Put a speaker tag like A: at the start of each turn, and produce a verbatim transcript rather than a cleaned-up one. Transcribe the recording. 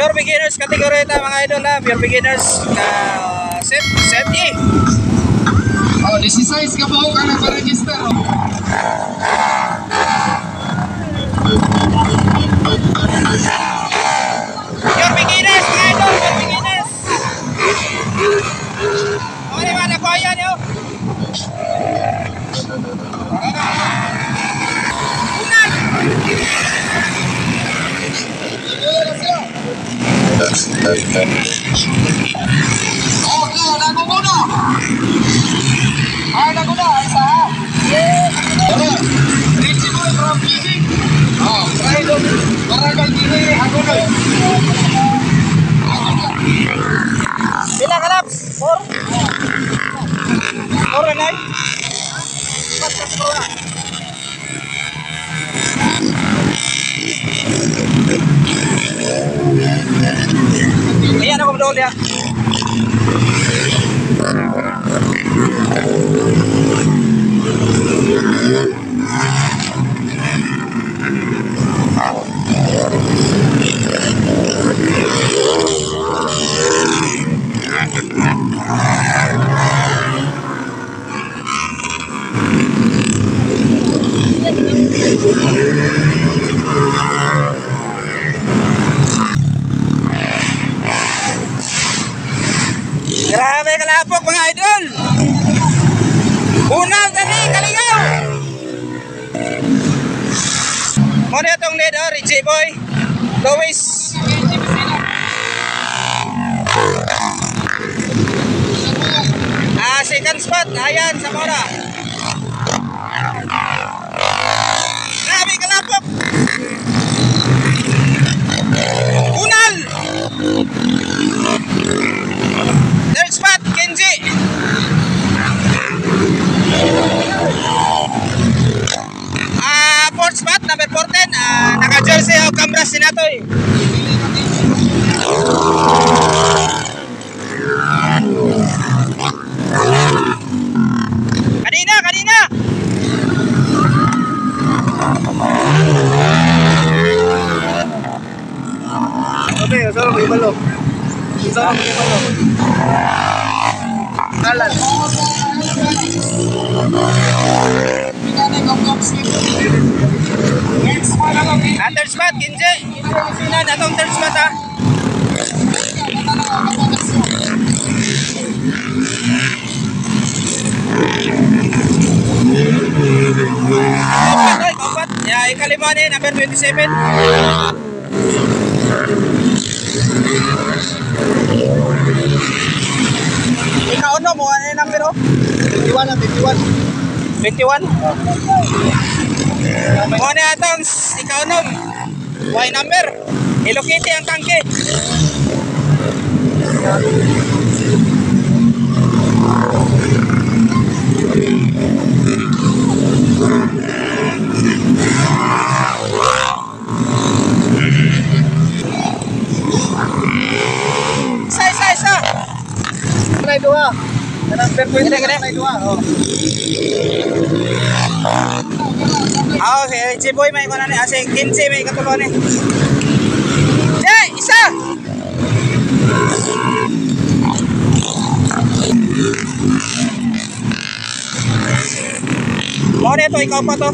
A: pure beginners category ito mga idol ha. Pure beginners na uh, set, set E.
B: Oh, sixteen ka po ka nagpa-register.
A: Pure beginners mga idol, pure beginners. O di ba nakuha nyo? Unan!
B: Okay, nago muna. Ay, nago na, isa ha. Yeah. Richie boy from Pihing. Oh, try dong. Barangay Pihing, hagonoy.
A: Pila ka laps? Four? Four na nine? Ayan ako madol ya. Grabe kalapok mga idol. Unang tani kalingaw. Muna itong lead oh, Richie boy Louis. Ah, second spot. Ayan sa muna. Grabe kalapok. Unal. Third spot, Kenji. Ah, fourth spot, number fourteen. Ah, naka-jersey o Cambras Sinatoy. Kanina, kanina. Okay, solo may balok. Solo may balok. Kalan. Ah, third spot, Kinje. Sina na itong third spot ha. Kompat, kompat. Ya, ikalima ni, number twenty-seven. Ikaw ano mo? Ano yung number o? twenty-one, twenty-one. twenty-one? Mo na itong ikaw ano? Y number. Hello Kitty ang tangke. Isa, isa, isa. May dua. Number twenty, may dua. Oh. Ah, okay. Si Boy may mana ni. Ah, si Kinsi may katulungan ni. Jay, isa. Mau na ito, ikaw pa to.